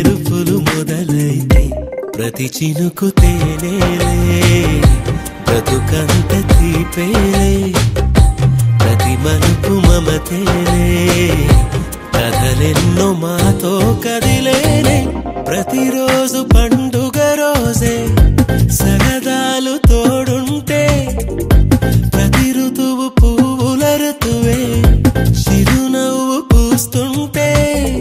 మెరుపులు మొదలైతే ప్రతి చినుకు తేనేలే బ్రతుకంత తీపేలే ప్రతి మలుపు మమతేలే కథలెన్నో మాతో కదిలేనే ప్రతిరోజు పండుగ రోజే సరదాలు తోడుంటే ప్రతి ఋతువు పువ్వుల ఋతువే చిరునవ్వు పూస్తుంటే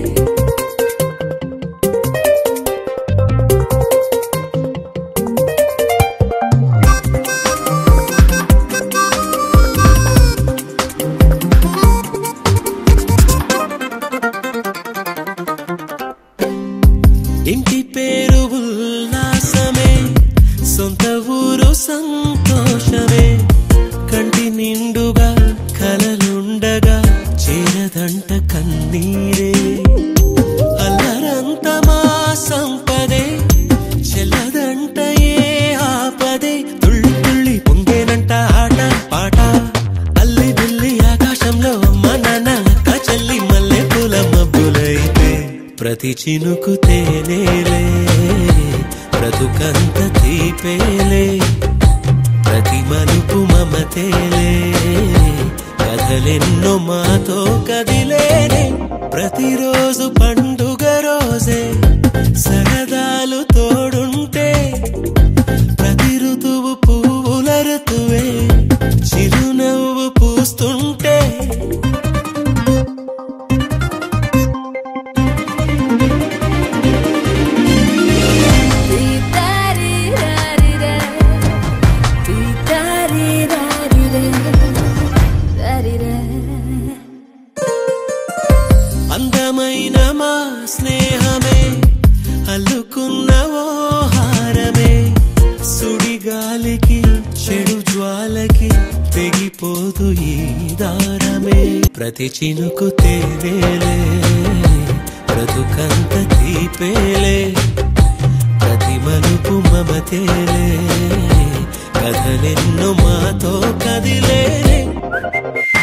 ఇంటి పేరు ఉల్లాసమే సొంత ఊరు సంతోషమే కంటి నిండుగా కలలుండగా చేరదంట కన్నీరే అల్లరంత మా సంపదే చెల్లదంట ఏ ఆపదే తుళ్ళి తుళ్ళి పొంగేనంట ఆట పాట అల్లి బిల్లి ఆకాశంలో అమ్మ నాన్న అక్క చెల్లి మల్లె పూల మబ్బులైతే ప్రతి చినుకు తేనేలే బ్రతుకంత తీపేలే ప్రతి మలుపు మమతేలే కథలెన్నో మాతో కదిలేనే ప్రతిరోజు పండుగ రోజే సరదాలు తోడుంటే ప్రతి ఋతువు పువ్వుల ఋతువే చిరునవ్వు పూస్తుంటే అందమైన మా స్నేహమే అల్లుకున్న ఓ హారమే సుడిగాలికి చెడు జ్వాలకి తెగిపోదు ఈ దారమే ప్రతి చినుకు తేనేలే బ్రతుకంత తీపేలే ప్రతి మలుపు మమతేలే కథలెన్నో మాతో కదిలేనే